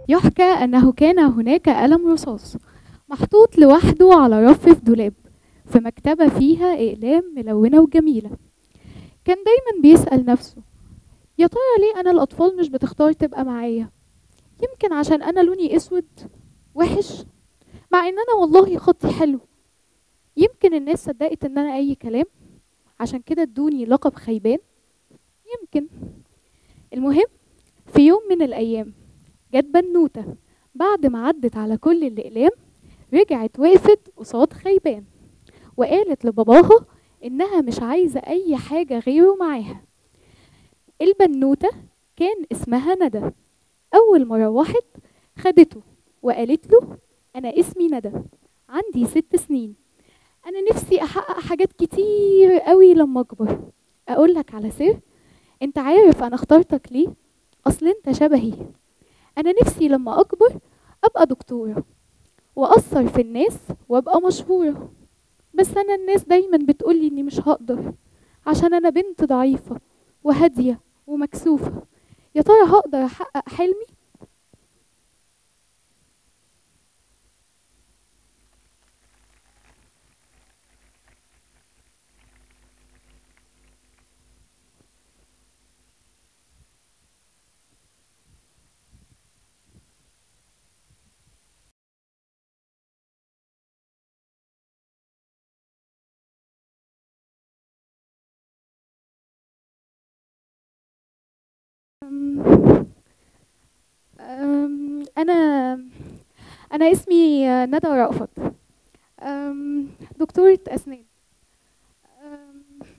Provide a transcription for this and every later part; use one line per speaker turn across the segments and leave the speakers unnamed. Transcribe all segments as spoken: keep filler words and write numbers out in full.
يحكى أنه كان هناك قلم رصاص محطوط لوحده على رف في دولاب في مكتبة فيها أقلام ملونة وجميلة. كان دايما بيسأل نفسه، يا ترى ليه أنا الأطفال مش بتختار تبقى معايا؟ يمكن عشان أنا لوني أسود وحش، مع إن أنا والله خطي حلو. يمكن الناس صدقت إن أنا أي كلام عشان كده ادوني لقب خيبان. يمكن. المهم، في يوم من الأيام جت بنوتة بعد ما عدت على كل الأقلام، رجعت وقفت قصاد خيبان وقالت لباباها إنها مش عايزة أي حاجة غيره معاها. البنوتة كان اسمها ندى. أول ما روحت خدته وقالت له، أنا اسمي ندى، عندي ست سنين، أنا نفسي أحقق حاجات كتير قوي لما أكبر. أقول لك على سر، أنت عارف أنا اخترتك ليه؟ أصل أنت شبهي. أنا نفسي لما أكبر أبقى دكتورة وأثر في الناس وأبقى مشهورة، بس أنا الناس دايما بتقولي إني مش هقدر عشان أنا بنت ضعيفة وهادية ومكسوفة. يا ترى هقدر أحقق حلمي؟ أم أم أنا أنا اسمي ندى رأفت، أم دكتورة أسنان. أم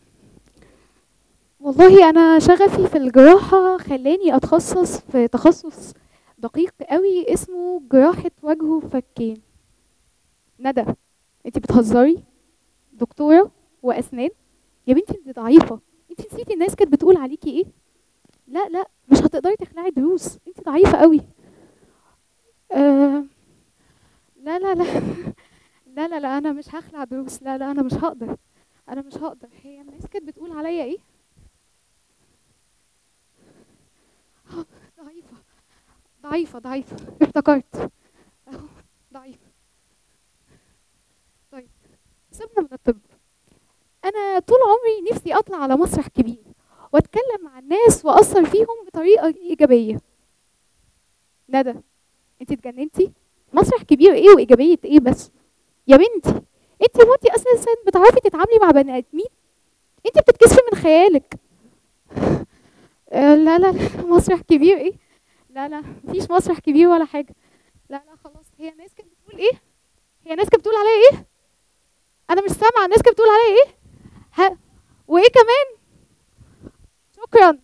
والله أنا شغفي في الجراحة خلاني أتخصص في تخصص دقيق قوي اسمه جراحة وجه وفكين. ندى، انتي بتهزري؟ دكتورة وأسنان؟ يا بنتي انتي ضعيفة، انتي نسيتي الناس كانت بتقول عليكي ايه؟ لا لا، مش هتقدري تخلعي دروس، انتي ضعيفة قوي. أه لا لا لا لا لا لا، انا مش هخلع دروس، لا لا، انا مش هقدر، انا مش هقدر. هي الناس كانت بتقول عليا ايه؟ آه، ضعيفة ضعيفة ضعيفة، افتكرت اهو، ضعيفة. طيب، سيبنا من الطب. انا طول عمري نفسي اطلع على مسرح كبير واتكلم مع الناس واثر فيهم بطريقة ايجابية. ندى، انت اتجننتي؟ مسرح كبير ايه وايجابية ايه بس؟ يا بنتي، انت هو انت اساسا بتعرفي تتعاملي مع بني ادمين؟ انت بتتكسفي من خيالك. آه لا لا لا، مسرح كبير ايه؟ لا لا، مفيش مسرح كبير ولا حاجة. لا لا خلاص، هي الناس كانت بتقول ايه؟ هي الناس كانت بتقول عليا ايه؟ انا مش سامعة الناس كانت بتقول عليا ايه؟ ها، وايه كمان؟ شكرا.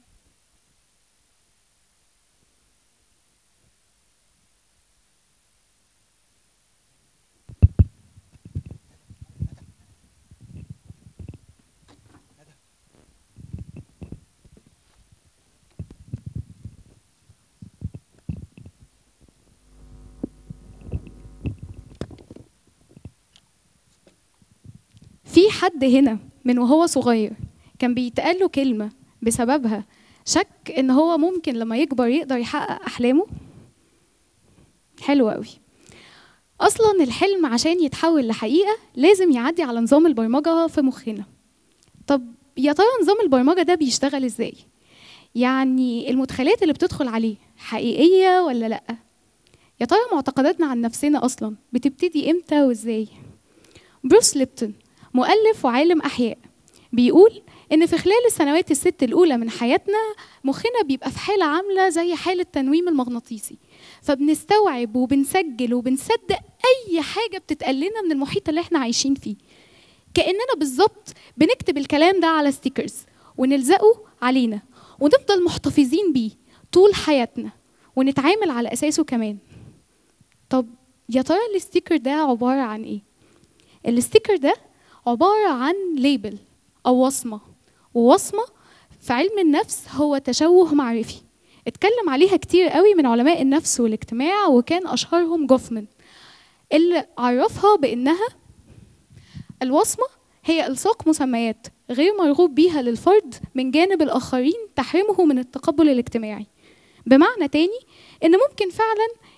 في حد هنا من وهو صغير كان بيتقال له كلمة بسببها شك ان هو ممكن لما يكبر يقدر يحقق احلامه؟ حلو قوي. اصلا الحلم عشان يتحول لحقيقة لازم يعدي على نظام البرمجة في مخنا. طب يا ترى نظام البرمجة ده بيشتغل ازاي؟ يعني المدخلات اللي بتدخل عليه حقيقية ولا لأ؟ يا ترى معتقداتنا عن نفسنا اصلا بتبتدي امتى وازاي؟ بروس ليبتون، مؤلف وعالم احياء، بيقول ان في خلال السنوات الست الاولى من حياتنا مخنا بيبقى في حاله عامله زي حاله تنويم المغناطيسي، فبنستوعب وبنسجل وبنصدق اي حاجه بتتقال لنا من المحيط اللي احنا عايشين فيه، كاننا بالظبط بنكتب الكلام ده على ستيكرز ونلزقه علينا ونفضل محتفظين بيه طول حياتنا ونتعامل على اساسه كمان. طب يا ترى الستيكر ده عباره عن ايه؟ الستيكر ده عبارة عن ليبل أو وصمة، ووصمة في علم النفس هو تشوه معرفي اتكلم عليها كتير قوي من علماء النفس والاجتماع، وكان أشهرهم جوفمان اللي عرفها بأنها الوصمة هي إلصاق مسميات غير مرغوب بيها للفرد من جانب الآخرين تحرمه من التقبل الاجتماعي. بمعنى تاني إن ممكن فعلا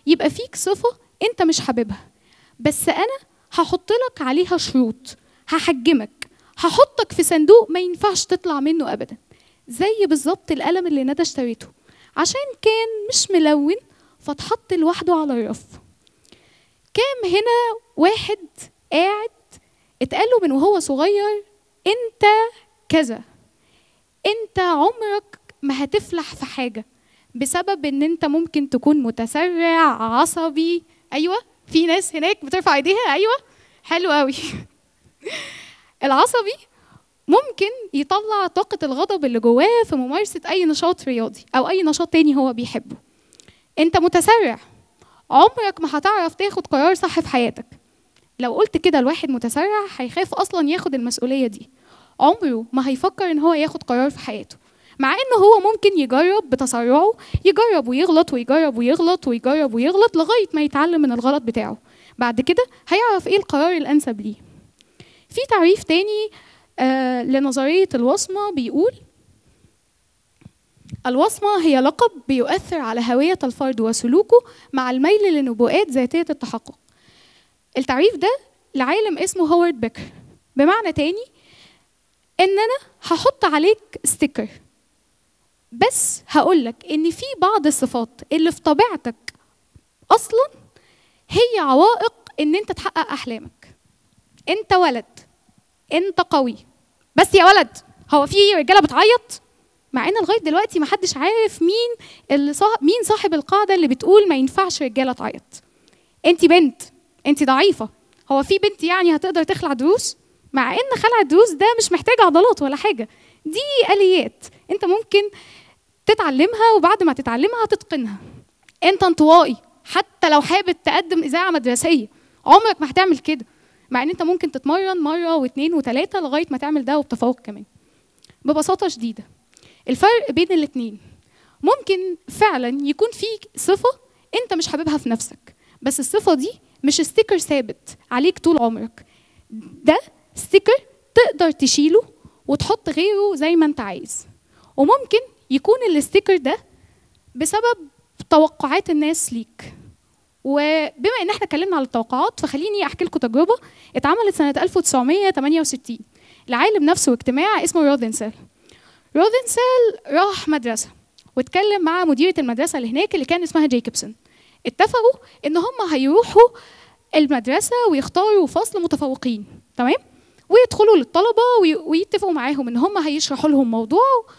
يبقى فيك صفه انت مش حاببها، بس انا هحط لك عليها شروط، هحجمك، هحطك في صندوق ما ينفعش تطلع منه ابدا. زي بالظبط القلم اللي ندى اشتريته عشان كان مش ملون فاتحط لوحده على الرف. كام هنا واحد قاعد اتقال له من وهو صغير انت كذا، انت عمرك ما هتفلح في حاجه بسبب ان انت ممكن تكون متسرع، عصبي. ايوه في ناس هناك بترفع ايديها، ايوه حلو قوي. العصبي ممكن يطلع طاقه الغضب اللي جواه في ممارسه اي نشاط رياضي او اي نشاط تاني هو بيحبه. انت متسرع، عمرك ما هتعرف تاخد قرار صح في حياتك. لو قلت كده لواحد متسرع هيخاف اصلا ياخد المسؤوليه دي، عمره ما هيفكر ان هو ياخد قرار في حياته، مع انه هو ممكن يجرب بتسرعه، يجرب ويغلط ويجرب ويغلط ويجرب ويغلط لغايه ما يتعلم من الغلط بتاعه. بعد كده هيعرف ايه القرار الانسب ليه. في تعريف تاني آه لنظريه الوصمه بيقول: الوصمه هي لقب بيؤثر على هويه الفرد وسلوكه مع الميل لنبوءات ذاتيه التحقق. التعريف ده لعالم اسمه هوارد بيكر، بمعنى تاني ان انا هحط عليك ستيكر، بس هقولك ان في بعض الصفات اللي في طبيعتك اصلا هي عوائق ان انت تحقق احلامك. انت ولد، انت قوي، بس يا ولد هو في رجاله بتعيط؟ مع ان لغايه دلوقتي ما حدش عارف مين اللي صاحب مين صاحب القاعده اللي بتقول ما ينفعش رجاله تعيط. انت بنت، انت ضعيفه، هو في بنت يعني هتقدر تخلع دروس؟ مع ان خلع الدروس ده مش محتاج عضلات ولا حاجه، دي اليات انت ممكن تتعلمها وبعد ما تتعلمها تتقنها. انت انطوائي، حتى لو حابب تقدم اذاعه مدرسيه عمرك ما هتعمل كده، مع ان انت ممكن تتمرن مره واثنين وثلاثه لغايه ما تعمل ده وبتفوق كمان. ببساطه شديده الفرق بين الاثنين ممكن فعلا يكون في صفه انت مش حاببها في نفسك، بس الصفه دي مش ستيكر ثابت عليك طول عمرك، ده ستيكر تقدر تشيله وتحط غيره زي ما انت عايز. وممكن يكون الستيكر ده بسبب توقعات الناس ليك. وبما ان احنا اتكلمنا على التوقعات فخليني احكي لكم تجربه اتعملت سنه ألف وتسعمية تمانية وستين لعالم نفس واجتماع اسمه روزنسل. روزنسل راح مدرسه واتكلم مع مديره المدرسه اللي هناك اللي كان اسمها جيكوبسون. اتفقوا ان هم هيروحوا المدرسه ويختاروا فصل متفوقين، تمام، ويدخلوا للطلبه ويتفقوا معاهم ان هم هيشرحوا لهم موضوع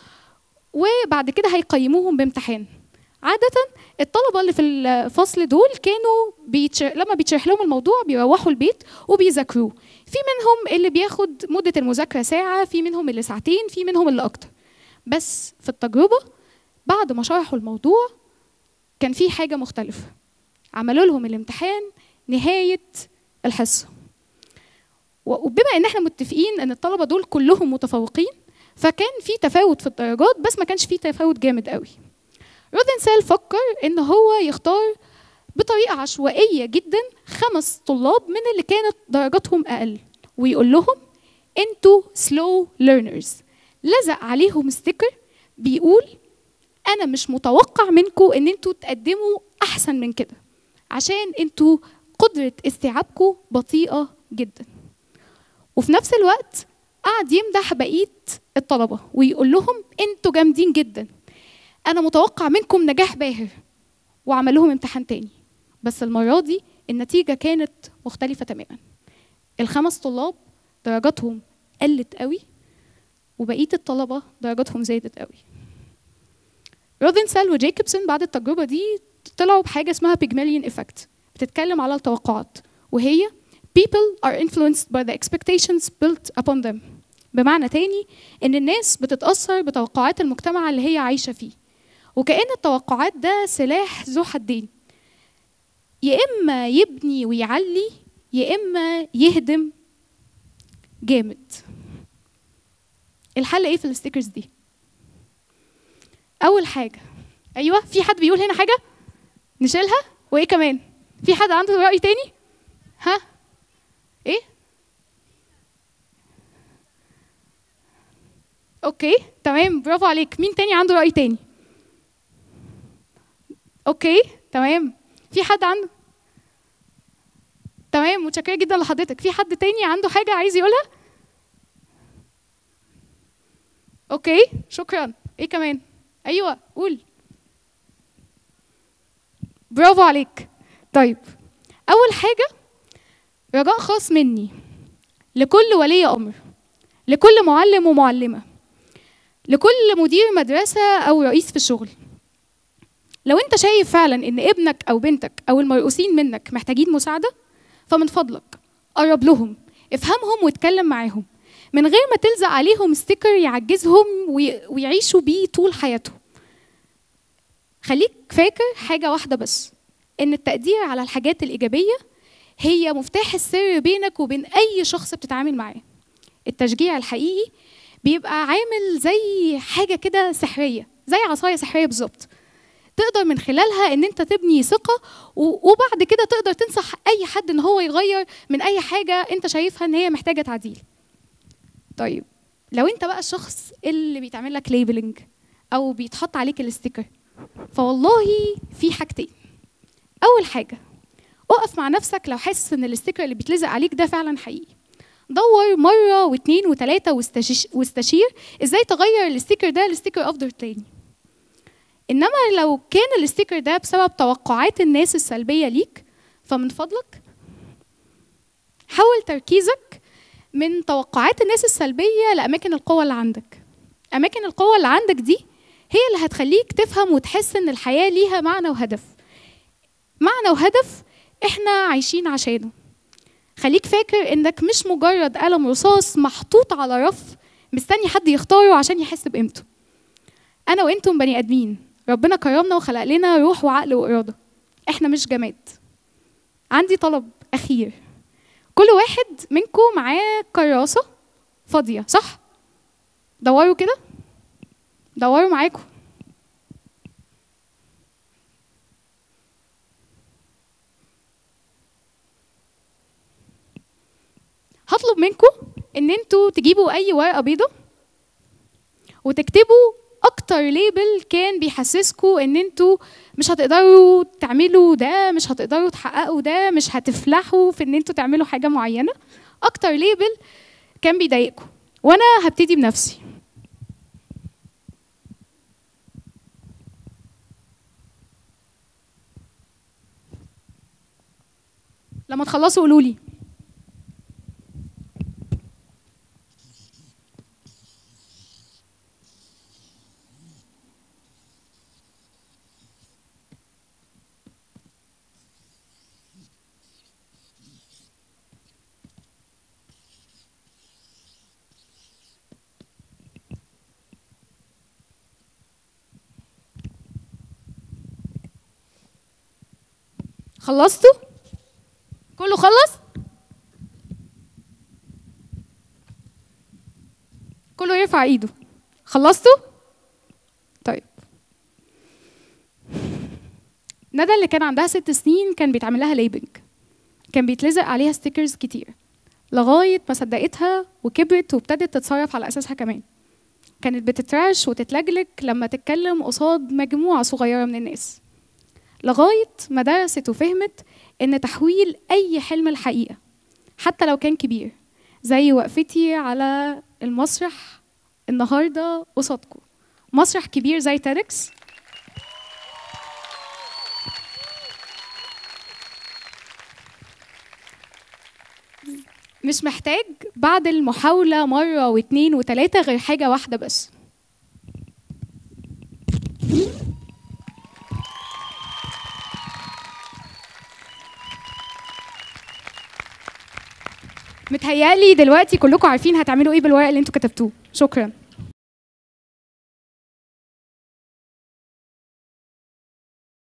وبعد كده هيقيموهم بامتحان. عاده الطلبه اللي في الفصل دول كانوا بيتشر... لما بيتشرح لهم الموضوع بيروحوا البيت وبيذاكروه. في منهم اللي بياخد مده المذاكره ساعه، في منهم اللي ساعتين، في منهم اللي اكتر. بس في التجربه بعد ما شرحوا الموضوع كان في حاجه مختلفه، عملوا لهم الامتحان نهايه الحصه. وبما ان احنا متفقين ان الطلبه دول كلهم متفوقين فكان في تفاوت في الدرجات، بس ما كانش في تفاوت جامد قوي. روزنسل فكر ان هو يختار بطريقه عشوائيه جدا خمس طلاب من اللي كانت درجاتهم اقل ويقول لهم انتوا سلو ليرنرز. لزق عليهم ستيكر بيقول انا مش متوقع منكم ان انتوا تقدموا احسن من كده عشان انتوا قدره استيعابكم بطيئه جدا. وفي نفس الوقت قعد يمدح بقيه الطلبه ويقول لهم انتوا جامدين جدا، انا متوقع منكم نجاح باهر. وعمل لهم امتحان تاني، بس المره دي النتيجه كانت مختلفه تماما. الخمس طلاب درجاتهم قلت قوي وبقيه الطلبه درجاتهم زادت قوي. روزنسل وجيكوبسون بعد التجربه دي طلعوا بحاجه اسمها بيجماليون ايفكت، بتتكلم على التوقعات، وهي people are influenced by the expectations built upon them. بمعنى تاني ان الناس بتتاثر بتوقعات المجتمع اللي هي عايشه فيه، وكأن التوقعات ده سلاح ذو حدين، يا اما يبني ويعلي يا اما يهدم جامد. الحل ايه في الستيكرز دي؟ اول حاجه، ايوه في حد بيقول هنا حاجه نشيلها، وايه كمان؟ في حد عنده راي تاني؟ ها ايه؟ اوكي تمام، برافو عليك. مين تاني عنده راي تاني؟ اوكي تمام. في حد عنده؟ تمام، متشكره جدا لحضرتك. في حد تاني عنده حاجه عايز يقولها؟ اوكي شكرا. ايه كمان؟ ايوه قول. برافو عليك. طيب اول حاجه رجاء خاص مني لكل ولي امر، لكل معلم ومعلمه، لكل مدير مدرسه او رئيس في الشغل. لو انت شايف فعلا ان ابنك او بنتك او المرؤوسين منك محتاجين مساعده، فمن فضلك قرب لهم، افهمهم واتكلم معاهم من غير ما تلزق عليهم ستيكر يعجزهم ويعيشوا بيه طول حياتهم. خليك فاكر حاجه واحده بس، ان التقدير على الحاجات الايجابيه هي مفتاح السر بينك وبين اي شخص بتتعامل معاه. التشجيع الحقيقي بيبقى عامل زي حاجه كده سحريه، زي عصايه سحريه بالظبط، تقدر من خلالها ان انت تبني ثقه، وبعد كده تقدر تنصح اي حد ان هو يغير من اي حاجه انت شايفها ان هي محتاجه تعديل. طيب لو انت بقى الشخص اللي بيتعمل لك ليبلنج او بيتحط عليك الاستيكر، فوالله في حاجتين. اول حاجه اقف مع نفسك لو حاسس ان الاستيكر اللي بيتلزق عليك ده فعلا حقيقي. دور مره واثنين وثلاثه واستشير ازاي تغير الاستيكر ده لاستيكر افضل تاني. انما لو كان الاستيكر ده بسبب توقعات الناس السلبيه ليك، فمن فضلك حول تركيزك من توقعات الناس السلبيه لاماكن القوه اللي عندك. اماكن القوه اللي عندك دي هي اللي هتخليك تفهم وتحس ان الحياه ليها معنى وهدف. معنى وهدف احنا عايشين عشانه. خليك فاكر انك مش مجرد قلم رصاص محطوط على رف مستني حد يختاره عشان يحس بقيمته. انا وانتم بني ادمين، ربنا كرمنا وخلق لنا روح وعقل واراده، احنا مش جماد. عندي طلب اخير، كل واحد منكم معاه كراسه فاضيه صح؟ دوروا كده، دوروا معاكم. هطلب منكم ان انتوا تجيبوا اي ورقه بيضه وتكتبوا اكتر ليبل كان بيحسسكوا ان انتوا مش هتقدروا تعملوا ده، مش هتقدروا تحققوا ده، مش هتفلحوا في ان انتوا تعملوا حاجه معينه. اكتر ليبل كان بيضايقكم، وانا هبتدي بنفسي. لما تخلصوا قولوا لي. خلصتوا؟ كله خلص؟ كله يرفع ايده. خلصتوا؟ طيب. ندى اللي كان عندها ست سنين كان بيتعمل لها ليبنج، كان بيتلزق عليها ستيكرز كتير لغايه ما صدقتها وكبرت وابتدت تتصرف على اساسها كمان. كانت بتترعش وتتلجلج لما تتكلم قصاد مجموعه صغيره من الناس، لغايه ما درست وفهمت ان تحويل اي حلم الحقيقه حتى لو كان كبير، زي وقفتي على المسرح النهارده قصادكم، مسرح كبير زي تيدكس، مش محتاج بعد المحاولة مرة واثنين وثلاثة غير حاجة واحدة بس. متهيألي دلوقتي كلكم عارفين هتعملوا ايه بالورق اللي انتوا كتبتوه. شكرا.